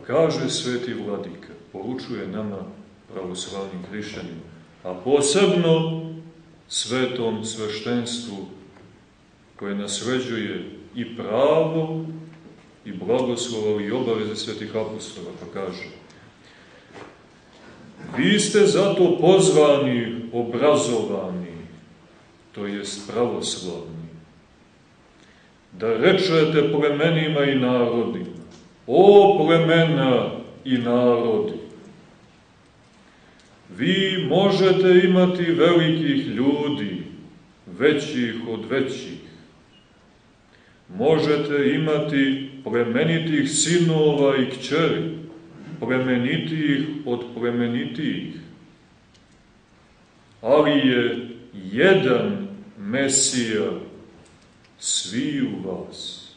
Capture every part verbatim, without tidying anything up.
kaže sveti vladika, poručuje nama, pravoslavnim hrišćanima, a posebno svetom sveštenstvu koje nasleđuje i pravo, i blagoslova, i obaveze svetih apostola, pa kaže: vi ste zato pozvani, obrazovani, to jest pravoslavni, da rečete plemenima i narodima: o plemena i narodi, vi možete imati velikih ljudi, većih od većih, možete imati plemenitih sinova i kćeri, plemenitijih od plemenitijih, ali je jedan Mesija sviju vas.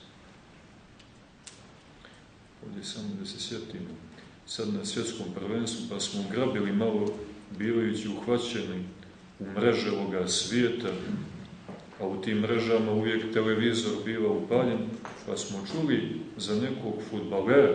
Ovdje samo da se sjetimo, sad na svjetskom prvenstvu, pa smo grabili malo, bivajući uhvaćeni u mreže ovoga svijeta, a u tim mrežama uvijek televizor biva upaljen, pa smo čuli za nekog fudbalera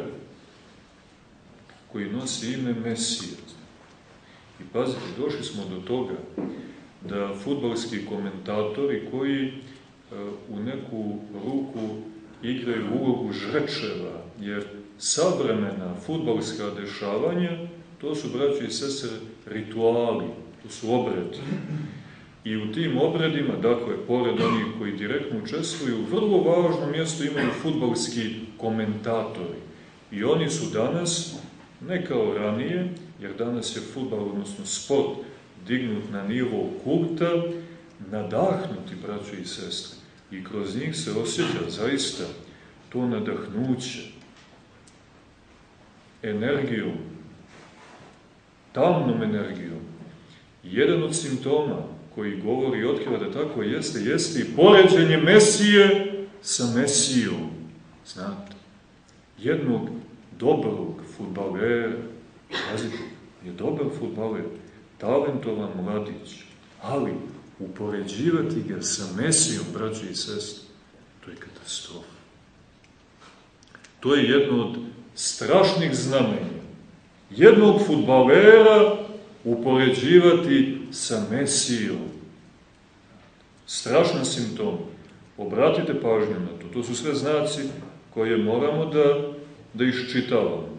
koji nosi ime Mesija. I pazite, došli smo do toga da fudbalski komentatori koji u neku ruku igraju ulogu žrečeva, jer savremena fudbalska dešavanja, to su, braći i sestre, rituali, to su obredi. I u tim obredima, dakle, pored onih koji direktno učestvuju, vrlo važno mjesto imaju fudbalski komentatori. I oni su danas, ne kao ranije, jer danas je fudbal, odnosno sport, dignut na nivo kulta, nadahnuti, braći i sestre. I kroz njih se osjeća zaista to nadahnuće, energijom, tamnom energijom. Jedan od simptoma koji govori i otkriva da tako jeste, jeste i poređenje Mesije sa Mesijom. Znate, jednog dobrog fudbalera, pazite, je dobar fudbaler, talentovan mladić, ali upoređivati ga sa Mesijom, braći i sestre, to je katastrofa. To je jedno od strašnih znamenja. Jednog fudbalera upoređivati sa Mesijom. Strašan simptom. Obratite pažnju na to. To su sve znaci koje moramo da, da iščitavamo.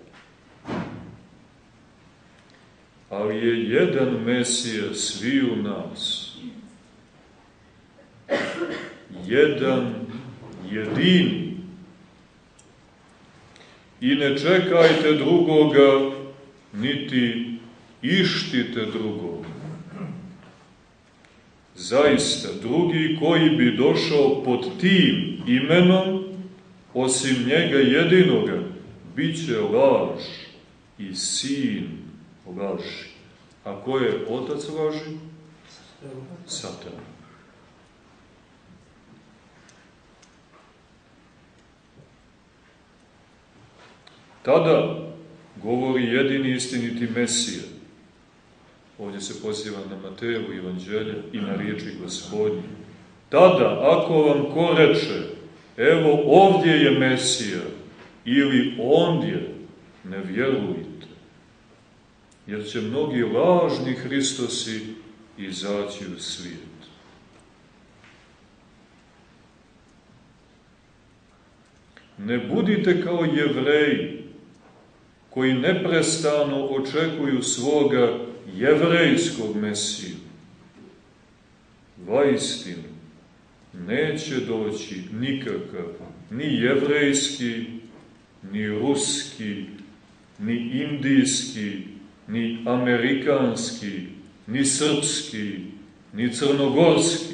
Ali je jedan Mesija sviju nas. Jedan, jedini. I ne čekajte drugoga, niti ištite drugoga. Zaista, drugi koji bi došao pod tim imenom, osim njega jedinoga, bit će laž i sin laži. A ko je otac laži? Satan. Tada govori jedini istiniti Mesija. Ovdje se poziva na Matejevo evanđelje i na riječi Gospodnje. Tada, ako vam ko reče, evo ovdje je Mesija, ili ondje, ne vjerujte, jer će mnogi lažni Hristosi izaći u svijet. Ne budite kao Jevreji, koji neprestano očekuju svoga jevrejskog Mesiju. Vaistinu, neće doći nikakav, ni jevrejski, ni ruski, ni indijski, ni amerikanski, ni srpski, ni crnogorski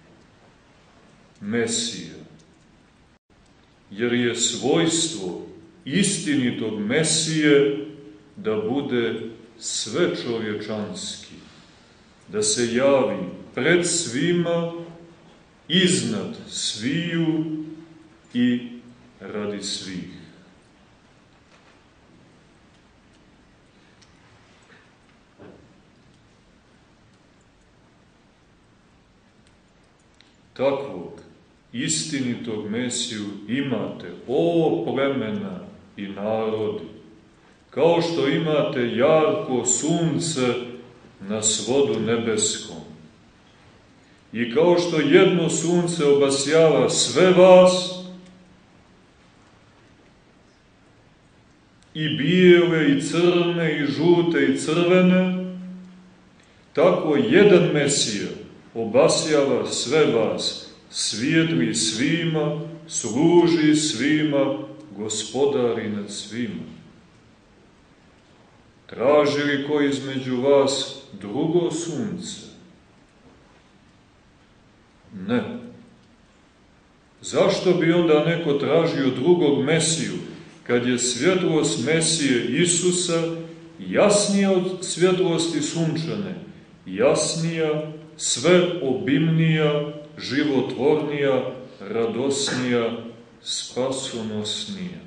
Mesija. Jer je svojstvo istinitog Mesije da bude svečovječanski, da se javi pred svima, iznad sviju i radi svih. Takvog istinitog Mesiju imate, o plemena i narodi. Kao što imate jarko sunce na svodu nebeskom. I kao što jedno sunce obasjava sve vas, i bijele, i crne, i žute, i crvene, tako jedan Mesija obasjava sve vas, svijetli svima, služi svima, gospodari nad svima. Traži li ko između vas drugo sunce? Ne. Zašto bi onda neko tražio drugog Mesiju, kad je svjetlost Mesije Isusa jasnija od svjetlosti sunčane, jasnija, sve obimnija, životvornija, radosnija, spasonosnija?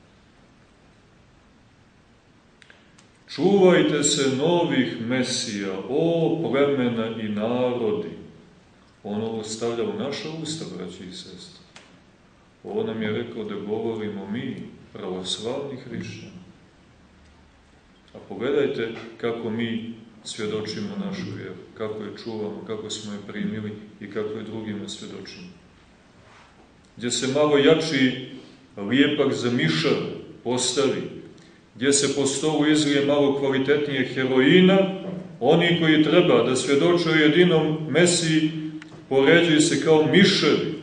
Čuvajte se novih Mesija, o plemena i narodi. Ono stavlja u naša usta, braći i sestre. Ovo nam je rekao da govorimo mi, pravoslavni hrišćani. A pogledajte kako mi svjedočimo našu vjeru, kako je čuvamo, kako smo je primili i kako je drugima svjedočimo. Gdje se malo jači lijepak za mišave postavi, gdje se po stolu izlije malo kvalitetnije heroina, oni koji treba da svjedoče o jedinom Mesiji poređuju se kao miševi,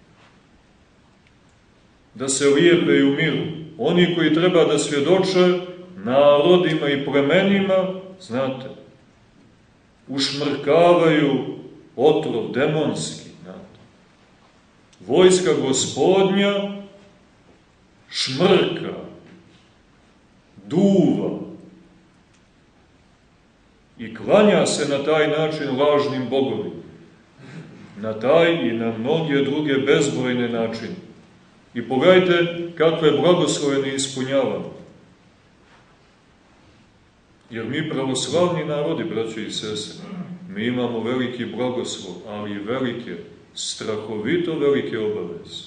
da se lijepe i umiru. Oni koji treba da svjedoče narodima i plemenima, znate, ušmrkavaju otrov demonski. Znate. Vojska Gospodnja šmrka, duva i klanja se na taj način lažnim bogovima. Na taj i na mnoge druge bezbrojne načine. I pogledajte kakve blagoslove ne ispunjavamo. Jer mi pravoslavni narodi, braće i sestre, mi imamo veliki blagoslov, ali i velike, strahovito velike obaveze.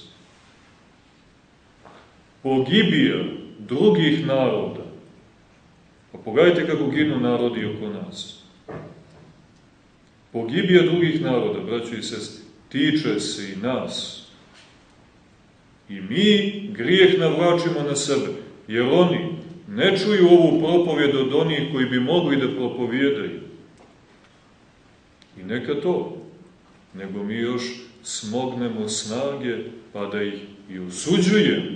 Pogibija drugih naroda. Pa pogledajte kako ginu narodi oko nas. Pogibija drugih naroda, braće i sestre, tiče se i nas. I mi grijeh navlačimo na sebe, jer oni ne čuju ovu propovjed od onih koji bi mogli da propovijedaju. I neka to, nego mi još smognemo snage pa da ih i osuđujemo.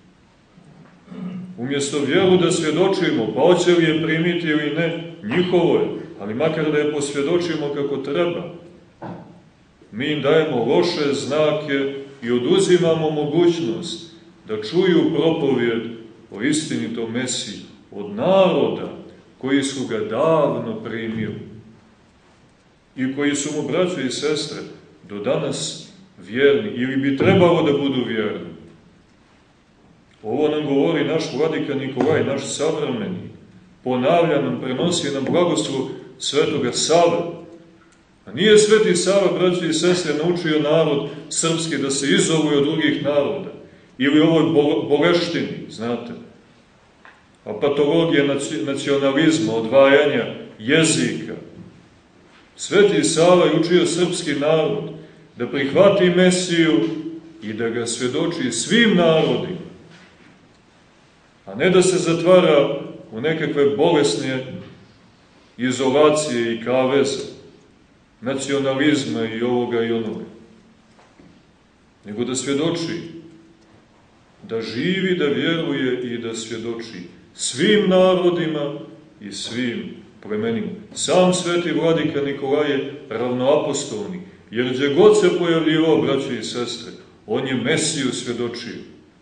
Umjesto vjeru da svjedočimo, pa hoće li je primiti ili ne, njihovo je, ali makar da je posvjedočimo kako treba. Mi im dajemo loše znake i oduzimamo mogućnost da čuju propovjed o istinitom Mesiji od naroda koji su ga davno primili i koji su mu, braće i sestre, do danas vjerni ili bi trebalo da budu vjerni. Ovo nam govori naš vladika Nikolaj, naš savremeni, ponavlja nam, prenosi nam blagoslov svetoga Save. A nije sveti Sava, braći i sestre, naučio narod srpski da se izoluje od drugih naroda. Ili ovoj boleštini, znate, a patologija nacionalizma, odvajanja jezika. Sveti Sava je učio srpski narod da prihvati Mesiju i da ga svjedoči svim narodima, a ne da se zatvara u nekakve bolesne izolacije i kaveze, nacionalizma i ovoga i onoga, nego da svjedoči, da živi, da vjeruje i da svjedoči svim narodima i svim plemenima. Sam sveti vladika Nikolaj je ravnoapostolni, jer gdje god se pojavljivao, braće i sestre, on je Mesiju svjedočio.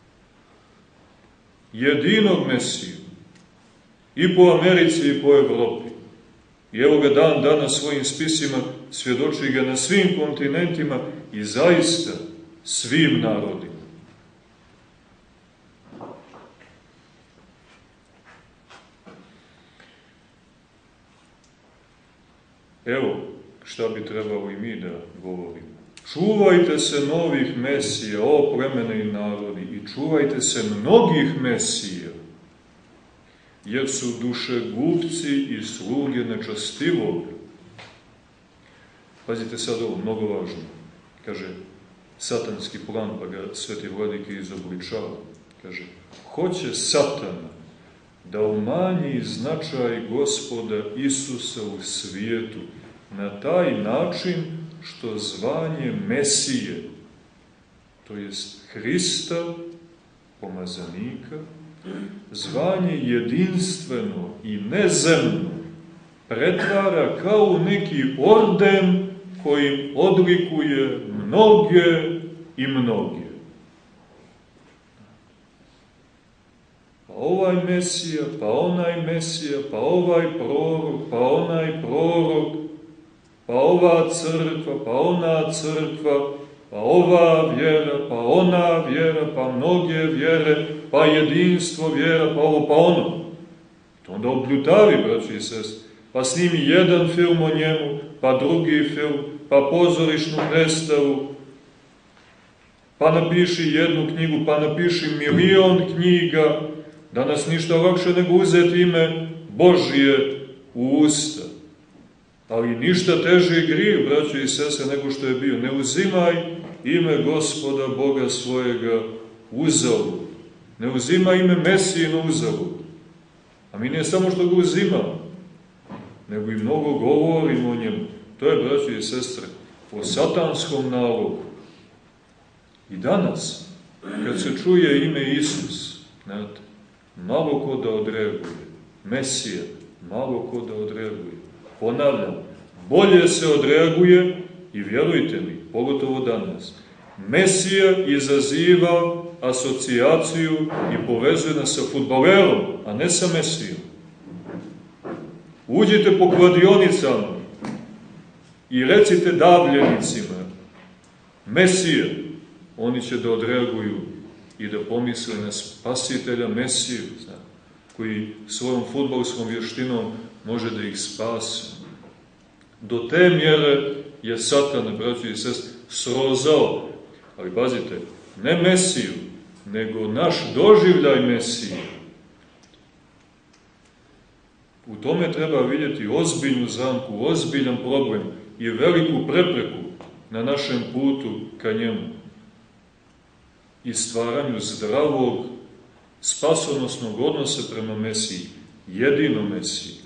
Jedinog Mesiju. I po Americi i po Evropi. I evo ga dan danas svojim spisima svjedoči ga na svim kontinentima i zaista svim narodima. Evo šta bi trebalo i mi da govorimo. Čuvajte se novih Mesija, o plemene i narodi, i čuvajte se mnogih Mesija. jer su dušegupci i sluge nečastivog. Pazite sad ovo, mnogo važno. Kaže, satanski plan, pa ga Sveti Vladika izobličava. Kaže, hoće Satan da umanji značaj Gospoda Isusa u svijetu na taj način što zvanje Mesije, to jest Hrista, pomazanika, zvanje jedinstveno i nezemno pretvara kao u neki orden kojim odlikuje mnoge i mnoge. Pa ovaj Mesija, pa onaj Mesija, pa ovaj prorok, pa onaj prorok, pa ova crkva, pa ona crkva, pa ova vjera, pa ona vjera, pa mnoge vjere, pa jedinstvo vjera, pa ovo, pa ono. To onda obljutavi, braći i sestri. Pa snimi jedan film o njemu, pa drugi film, pa pozorišnu predstavu, pa napiši jednu knjigu, pa napiši milion knjiga, danas ništa lakše nego uzeti ime Božije u usta. Ali ništa teži grijeh, braći i sestre, nego što je bio. Ne uzimaj ime Gospoda Boga svojega uzalud. Ne uzimaj ime Mesijino uzalud. A mi ne samo što ga uzimamo, nego i mnogo govorimo o njemu. To je, braći i sestre, po satanskom nalogu. I danas, kad se čuje ime Isus, znate, malo ko da odreaguje. Mesija, malo ko da odreaguje. Ponavljam, bolje se odreaguje, i vjerujte mi, pogotovo danas, Mesija izaziva asocijaciju i povezuje nas sa fudbalerom, a ne sa Mesijom. Uđite po kladionicama i recite davljenicima Mesija, oni će da odreaguju i da pomisle na spasitelja Mesiju, zna, koji svojom fudbalskom vještinom može da ih spasi. Do te mjere je Satan, braći i sestri, srozao, ali pazite, ne Mesiju, nego naš doživljaj Mesije. U tome treba vidjeti ozbiljnu zamku, ozbiljan problem i veliku prepreku na našem putu ka njemu i stvaranju zdravog, spasonosnog odnosa prema Mesiji, jedino Mesiji.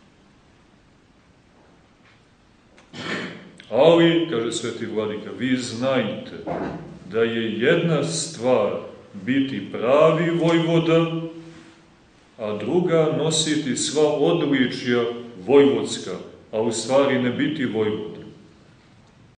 Ali, kaže Sveti Vladika, vi znajte da je jedna stvar biti pravi vojvoda, a druga nositi sva odličja vojvodska, a u stvari ne biti vojvoda.